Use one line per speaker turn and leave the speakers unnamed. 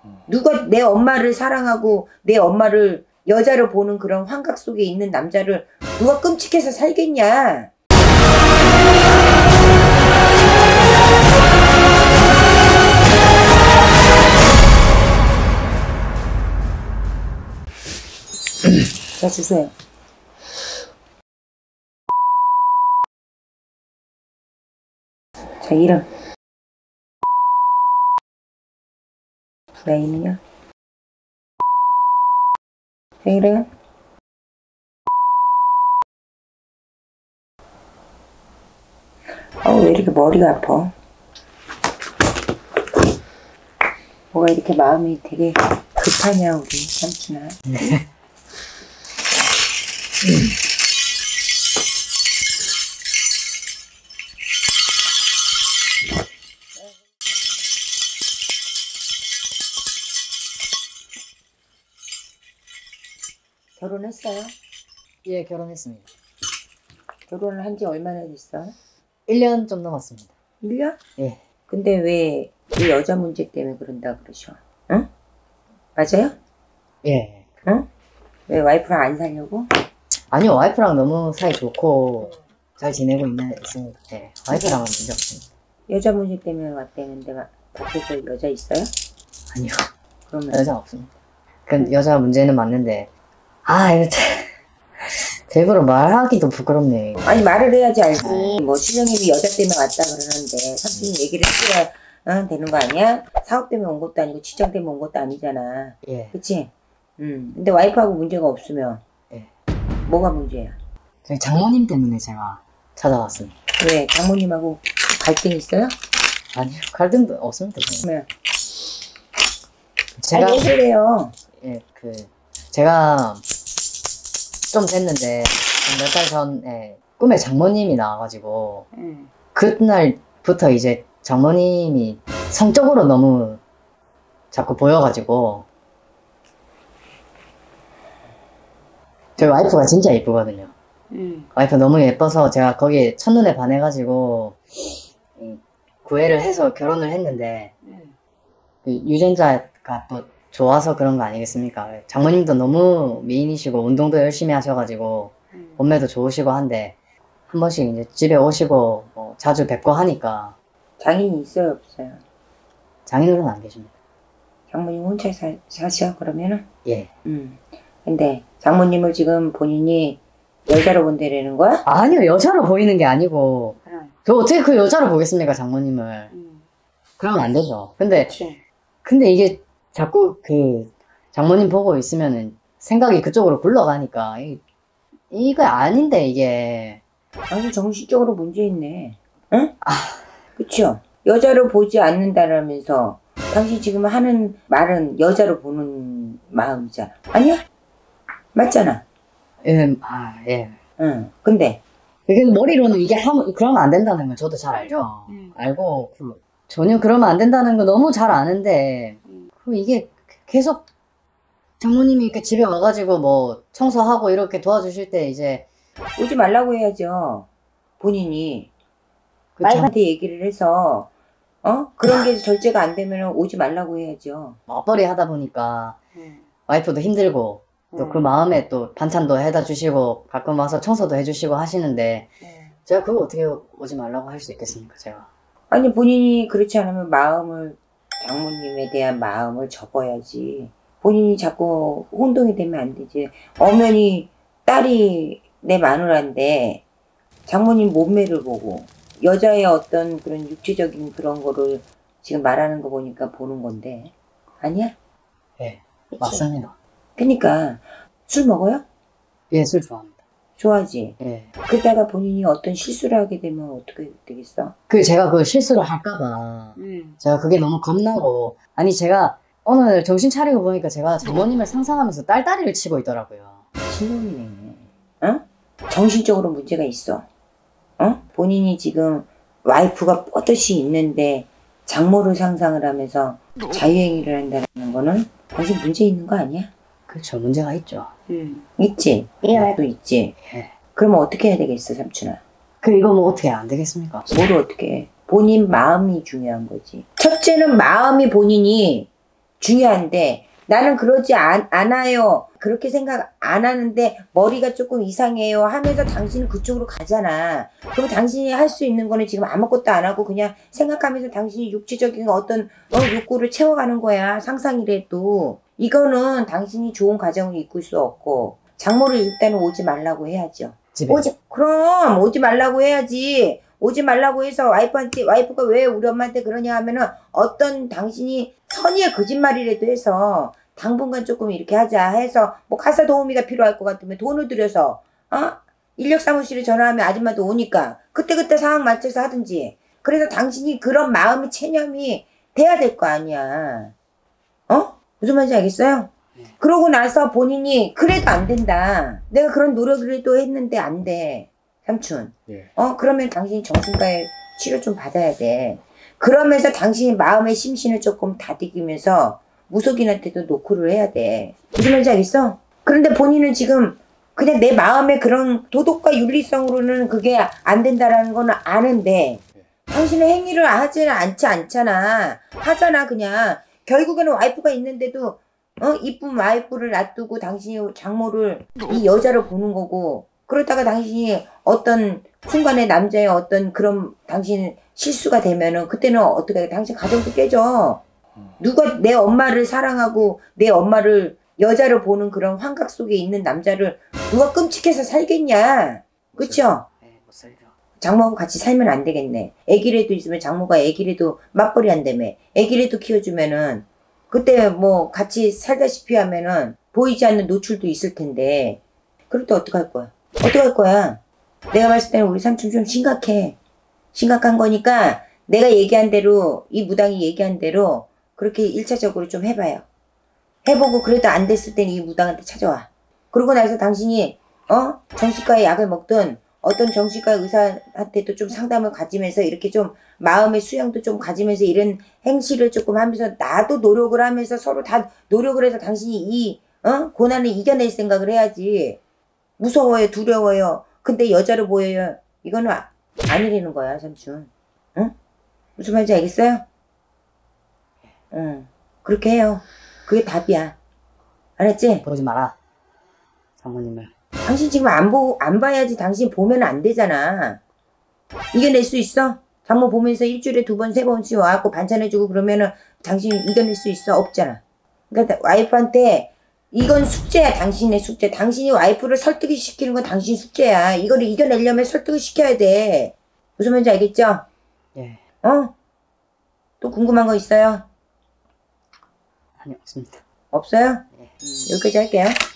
누가 내 엄마를 사랑하고 내 엄마를 여자로 보는 그런 환각 속에 있는 남자를 누가 끔찍해서 살겠냐. 자, 주세요. 자, 이름. 나이는요? 자, 이름. 왜 이렇게 머리가 아파? 뭐가 이렇게 마음이 되게 급하냐, 우리 삼촌아. 결혼했어요?
예, 결혼했습니다.
결혼을 한 지 얼마나 됐어?
1년 좀 넘었습니다.
1년?
예.
근데 왜 여자 문제 때문에 그런다 그러셔? 응? 맞아요?
예.
응? 왜 와이프랑 안 살려고?
아니요, 와이프랑 너무 사이 좋고 잘 지내고 있습니다. 예. 와이프랑은 문제 없습니다.
여자 문제 때문에 왔다는데 밖에서 여자 있어요?
아니요.
그러면
여자 없습니다. 그 여자 문제는 맞는데 이거 제 입으로 말하기도 부끄럽네.
아니 말을 해야지 알지. 뭐 신영님이 여자 때문에 왔다 그러는데 삼촌이 얘기를 해줘야 되는 거 아니야? 사업 때문에 온 것도 아니고 직장 때문에 온 것도 아니잖아.
예.
그치? 근데 와이프하고 문제가 없으면
예.
뭐가 문제야?
저희 장모님 때문에 제가 찾아왔습니다.
왜? 장모님하고 갈등 있어요?
아니요, 갈등도 없습니다.
그러면
제가
얘기를 해요.
예, 제가 좀 됐는데 몇 달 전에 꿈에 장모님이 나와가지고 그날부터 이제 장모님이 성적으로 너무 자꾸 보여가지고 저희 와이프가 진짜 예쁘거든요. 와이프 너무 예뻐서 제가 거기에 첫눈에 반해가지고 구애를 해서 결혼을 했는데 그 유전자가 또 좋아서 그런 거 아니겠습니까? 장모님도 너무 미인이시고 운동도 열심히 하셔가지고 몸매도 좋으시고 한데 한 번씩 이제 집에 오시고 뭐 자주 뵙고 하니까.
장인이 있어요 없어요?
장인어른은 안 계십니다.
장모님 혼자 사셔 그러면은?
예.
근데 장모님을 지금 본인이 여자로 본다라는 거야?
아니요, 여자로 보이는 게 아니고 저 어떻게 그 여자로 보겠습니까, 장모님을. 그러면 안 되죠. 근데 이게 자꾸 그 장모님 보고 있으면은 생각이 그쪽으로 굴러가니까 이거 아닌데 이게.
아주 정신적으로 문제 있네. 응? 그쵸? 여자로 보지 않는다라면서 당신 지금 하는 말은 여자로 보는 마음이잖아. 아니야? 맞잖아.
예, 예.
응. 근데
이게 머리로는 이게 그러면 안 된다는 걸 저도 잘 알죠. 알고 전혀 그러면 안 된다는 거 너무 잘 아는데 이게 계속 장모님이 이렇게 집에 와가지고 뭐 청소하고 이렇게 도와주실 때 이제
오지 말라고 해야죠. 본인이 와이프한테 얘기를 해서 그런 게 절제가 안 되면 오지 말라고 해야죠.
맞벌이 하다 보니까 와이프도 힘들고 또 그 마음에 또 반찬도 해다 주시고 가끔 와서 청소도 해주시고 하시는데 제가 그거 어떻게 오지 말라고 할 수 있겠습니까, 제가.
아니 본인이 그렇지 않으면 장모님에 대한 마음을 접어야지. 본인이 자꾸 혼동이 되면 안 되지. 엄연히 딸이 내 마누라인데 장모님 몸매를 보고 여자의 어떤 그런 육체적인 그런 거를 지금 말하는 거 보니까 보는 건데 아니야?
네, 맞습니다.
그러니까 술 먹어요?
예, 술 좋아합니다.
좋아하지?
예.
그러다가 본인이 어떤 실수를 하게 되면 어떻게 되겠어?
제가 그 실수를 할까봐 제가 그게 너무 겁나고 아니 제가 오늘 정신 차리고 보니까 제가 장모님을 상상하면서 딸다리를 치고 있더라고요.
신놈이네. 정신적으로 문제가 있어. 본인이 지금 와이프가 뻗듯이 있는데 장모를 상상을 하면서 자유행위를 한다는 거는 당신 문제 있는 거 아니야?
그렇죠. 문제가 있죠.
있지? 또 있지?
예.
그러면 어떻게 해야 되겠어, 삼촌아?
이거 뭐 어떻게 안 되겠습니까?
뭐를 어떻게 해? 본인 마음이 중요한 거지. 첫째는 마음이 본인이 중요한데 나는 그러지 않아요. 그렇게 생각 안 하는데 머리가 조금 이상해요 하면서 당신은 그쪽으로 가잖아. 그럼 당신이 할 수 있는 거는 지금 아무것도 안 하고 그냥 생각하면서 당신이 육체적인 어떤 욕구를 채워가는 거야. 상상이라도. 이거는 당신이 좋은 가정을 이끌 수 없고 장모를 일단은 오지 말라고 해야죠.
집에.
그럼 오지 말라고 해야지. 오지 말라고 해서 와이프가 왜 우리 엄마한테 그러냐 하면은 어떤 당신이 선의의 거짓말이라도 해서 당분간 조금 이렇게 하자 해서 뭐 가사 도우미가 필요할 것 같으면 돈을 들여서 인력 사무실에 전화하면 아줌마도 오니까 그때그때 상황 맞춰서 하든지. 그래서 당신이 그런 마음의 체념이 돼야 될 거 아니야. 무슨 말인지 알겠어요? 그러고 나서 본인이 그래도 안 된다. 내가 그런 노력을 또 했는데 안 돼. 삼촌.
예.
그러면 당신이 정신과에 치료 좀 받아야 돼. 그러면서 당신이 마음의 심신을 조금 다독이면서 무속인한테도 노크를 해야 돼. 무슨 말인지 알겠어? 그런데 본인은 지금 그냥 내 마음의 그런 도덕과 윤리성으로는 그게 안 된다라는 거는 아는데 당신은 행위를 하지는 않잖아. 하잖아 그냥. 결국에는 와이프가 있는데도 이쁜 와이프를 놔두고 당신이 장모를 이 여자를 보는 거고 그러다가 당신이 어떤 순간에 남자의 어떤 그런 당신 실수가 되면은 그때는 어떻게 해? 당신 가정도 깨져. 누가 내 엄마를 사랑하고 내 엄마를 여자를 보는 그런 환각 속에 있는 남자를 누가 끔찍해서 살겠냐. 그쵸?
네, 못 살죠.
장모하고 같이 살면 안 되겠네. 애기라도 있으면 장모가 애기라도 맞벌이 한다며. 애기라도 키워주면은 그때 뭐 같이 살다시피 하면은 보이지 않는 노출도 있을 텐데 그럴 때 어떡할 거야? 어떡할 거야? 내가 봤을 때는 우리 삼촌 좀 심각해. 심각한 거니까 내가 얘기한 대로 이 무당이 얘기한 대로 그렇게 1차적으로 좀 해봐요. 해보고 그래도 안 됐을 때는 이 무당한테 찾아와. 그러고 나서 당신이 정신과에 약을 먹든 어떤 정신과 의사한테도 좀 상담을 가지면서 이렇게 좀 마음의 수양도 좀 가지면서 이런 행실을 조금 하면서 나도 노력을 하면서 서로 다 노력을 해서 당신이 이 고난을 이겨낼 생각을 해야지. 무서워요, 두려워요. 근데 여자로 보여요. 이거는 아니라는 거야, 삼촌. 응? 무슨 말인지 알겠어요? 응. 그렇게 해요. 그게 답이야. 알았지?
보지 마라. 장모님을.
당신 지금 안 봐야지. 당신 보면 안 되잖아. 이겨낼 수 있어? 장모 보면서 일주일에 2번, 3번씩 와갖고 반찬해주고 그러면은 당신 이겨낼 수 있어? 없잖아. 그러니까 와이프한테 이건 숙제야. 당신의 숙제. 당신이 와이프를 설득이 시키는 건 당신 숙제야. 이거를 이겨내려면 설득을 시켜야 돼. 무슨 말인지 알겠죠?
예.
또 궁금한 거 있어요?
아니, 없습니다.
없어요?
예.
여기까지 할게요.